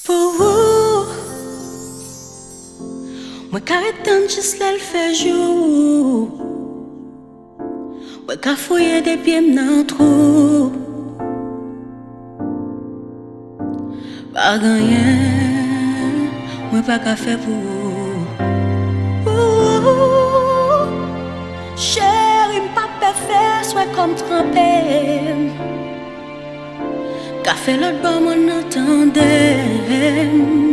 Pour vous, moi carrément juste là le fait jour. Moi qu'a fouillé des pieds dans trou. Pas rien, moi pas qu'à faire pour vous. Chérie, m'pas pas faire soit comme trempé. Café l'autre bord mon entendait.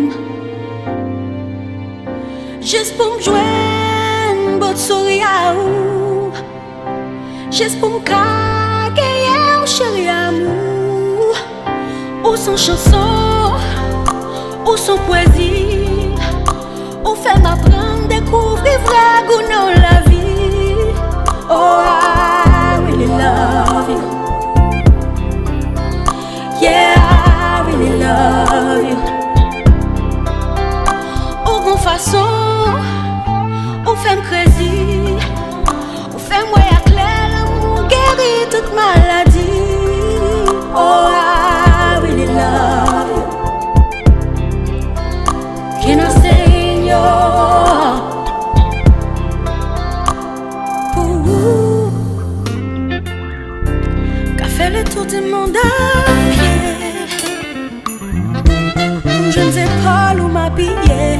Juste pour me joindre, bon sourire à ou. Juste pour me caguer, chéri amour. Ou son chanson, ou son poésie. Ou fait m'apprendre, découvrir vrai goût dans la vie. Oh, I really love you. Yeah, I really love you. Ou bon façon, ou femme crazy, ou femme ouais à clair, l'amour guérit toute maladie. Oh, I really love you. Can I stay in your ooh. Qu'a fait le tour du monde à pied. Je ne sais pas où m'habiller.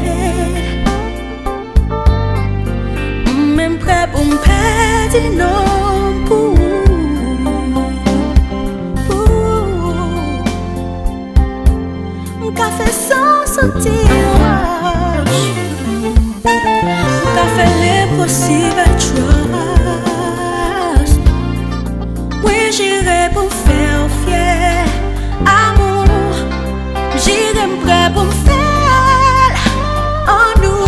Même prêt pour me perdre, non, pour mon café sans sentir. Mon café l'impossible à trust. Oui, j'irai pour faire fier. Amour, j'irai prêt pour me faire en nous.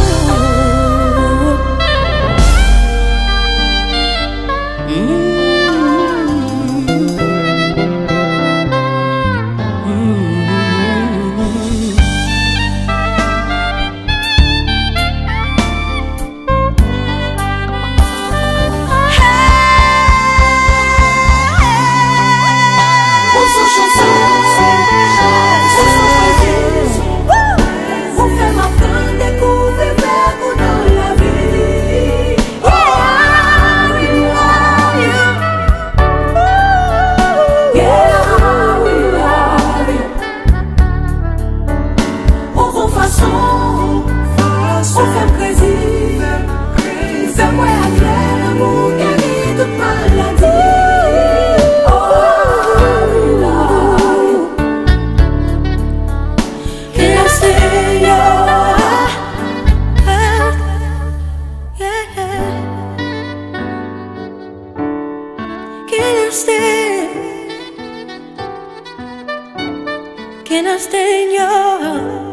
Can I stay in your